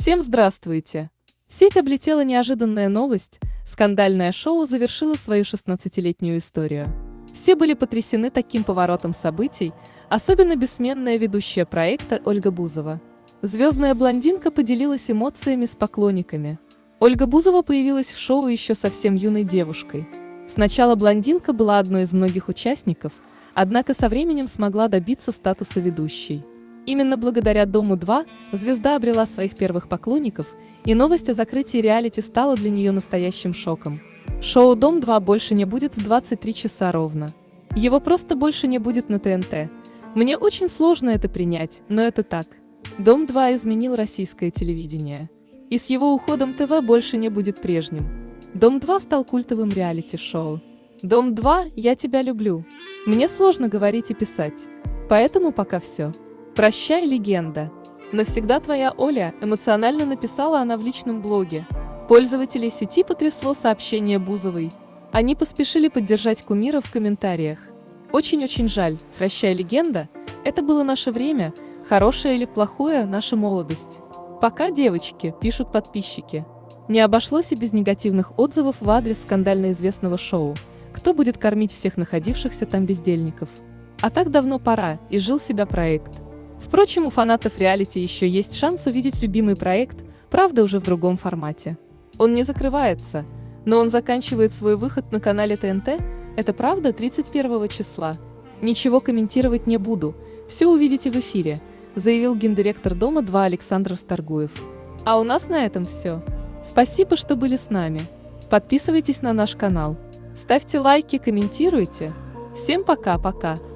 Всем здравствуйте! Сеть облетела неожиданная новость, скандальное шоу завершило свою 16-летнюю историю. Все были потрясены таким поворотом событий, особенно бессменная ведущая проекта Ольга Бузова. Звездная блондинка поделилась эмоциями с поклонниками. Ольга Бузова появилась в шоу еще совсем юной девушкой. Сначала блондинка была одной из многих участников, однако со временем смогла добиться статуса ведущей. Именно благодаря «Дому-2» звезда обрела своих первых поклонников, и новость о закрытии реалити стала для нее настоящим шоком. Шоу «Дом-2» больше не будет в 23 часа ровно. Его просто больше не будет на ТНТ. Мне очень сложно это принять, но это так. «Дом-2» изменил российское телевидение. И с его уходом ТВ больше не будет прежним. «Дом-2» стал культовым реалити-шоу. «Дом-2, я тебя люблю». Мне сложно говорить и писать. Поэтому пока все. «Прощай, легенда. Навсегда твоя Оля», эмоционально написала она в личном блоге. Пользователей сети потрясло сообщение Бузовой. Они поспешили поддержать кумира в комментариях. «Очень-очень жаль, прощай, легенда. Это было наше время, хорошее или плохое, наша молодость. Пока, девочки», пишут подписчики. Не обошлось и без негативных отзывов в адрес скандально известного шоу. Кто будет кормить всех находившихся там бездельников? А так давно пора, и жил себя проект. Впрочем, у фанатов реалити еще есть шанс увидеть любимый проект, правда уже в другом формате. Он не закрывается, но он заканчивает свой выход на канале ТНТ, это правда, 31 числа. Ничего комментировать не буду, все увидите в эфире, заявил гендиректор Дома-2 Александр Старгуев. А у нас на этом все. Спасибо, что были с нами. Подписывайтесь на наш канал, ставьте лайки, комментируйте. Всем пока-пока.